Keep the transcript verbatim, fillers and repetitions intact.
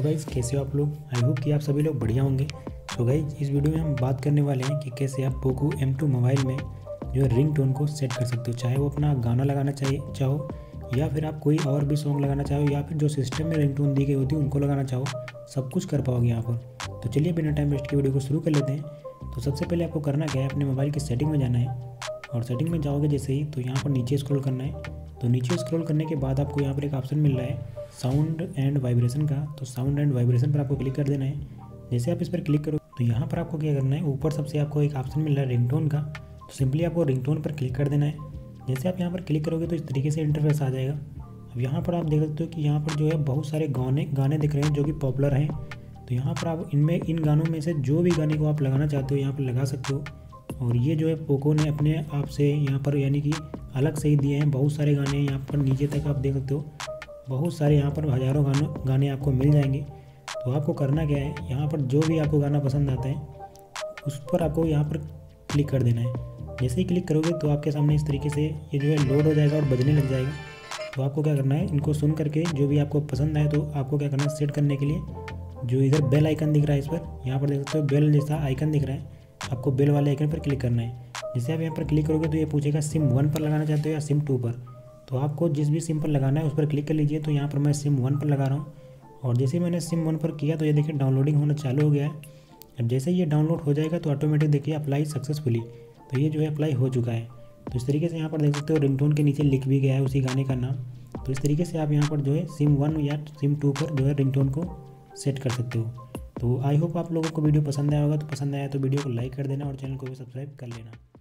तो गाइस कैसे हो आप लोग। आई होप कि आप सभी लोग बढ़िया होंगे। तो गाइस इस वीडियो में हम बात करने वाले हैं कि कैसे आप पोको एम टू मोबाइल में जो है रिंग टोन को सेट कर सकते हो, चाहे वो अपना गाना लगाना चाहिए चाहो या फिर आप कोई और भी सॉन्ग लगाना चाहो या फिर जो सिस्टम में रिंग टोन दी गई होती है उनको लगाना चाहो, सब कुछ कर पाओगे यहाँ पर। तो चलिए बिना टाइम वेस्ट के वीडियो को शुरू कर लेते हैं। तो सबसे पहले आपको करना क्या है, अपने मोबाइल की सेटिंग में जाना है और सेटिंग में जाओगे जैसे ही तो यहाँ पर नीचे स्क्रॉल करना है। तो नीचे स्क्रॉल करने के बाद आपको यहाँ पर एक ऑप्शन मिल रहा है साउंड एंड वाइब्रेशन का। तो साउंड एंड वाइब्रेशन पर आपको क्लिक कर देना है। जैसे आप इस पर क्लिक करो तो यहाँ पर आपको क्या करना है, ऊपर सबसे आपको एक ऑप्शन मिल रहा है रिंगटोन का। तो सिंपली आपको रिंगटोन पर क्लिक कर देना है। जैसे आप यहाँ पर क्लिक करोगे तो इस तरीके से इंटरफेस आ जाएगा। अब यहाँ पर आप देख सकते हो कि यहाँ पर जो है बहुत सारे गाने गाने दिख रहे हैं जो कि पॉपुलर हैं। तो यहाँ पर आप इनमें इन गानों में से जो भी गाने को आप लगाना चाहते हो यहाँ पर लगा सकते हो। और ये जो है पोको ने अपने आप से यहाँ पर यानी कि अलग से ही दिए हैं, बहुत सारे गाने यहाँ पर नीचे तक आप देख सकते हो, बहुत सारे यहाँ पर हज़ारों गानों गाने आपको मिल जाएंगे। तो आपको करना क्या है, यहाँ पर जो भी आपको गाना पसंद आता है उस पर आपको यहाँ पर क्लिक कर देना है। जैसे ही क्लिक करोगे तो आपके सामने इस तरीके से ये जो है लोड हो जाएगा और बजने लग जाएगा। तो आपको क्या करना है, इनको सुन करके जो भी आपको पसंद आए तो आपको क्या करना है, सेट करने के लिए जो इधर बेल आइकन दिख रहा है इस पर यहाँ पर देख सकते हो बेल जैसा आइकन दिख रहा है, आपको बेल वाले आइकन पर क्लिक करना है। जैसे आप यहाँ पर क्लिक करोगे तो ये पूछेगा सिम वन पर लगाना चाहते हो या सिम टू पर। तो आपको जिस भी सिम पर लगाना है उस पर क्लिक कर लीजिए। तो यहाँ पर मैं सिम वन पर लगा रहा हूँ और जैसे मैंने सिम वन पर किया तो ये देखिए डाउनलोडिंग होना चालू हो गया है। अब जैसे ये डाउनलोड हो जाएगा तो ऑटोमेटिक देखिए अप्लाई सक्सेसफुली, तो ये जो है अप्लाई हो चुका है। तो इस तरीके से यहाँ पर देख सकते हो रिंगटोन के नीचे लिख भी गया है उसी गाने का नाम। तो इस तरीके से आप यहाँ पर जो है सिम वन या सिम टू पर जो है रिंगटोन को सेट कर सकते हो। तो आई होप आप लोगों को वीडियो पसंद आया होगा। तो पसंद आया तो वीडियो को लाइक कर देना और चैनल को भी सब्सक्राइब कर लेना।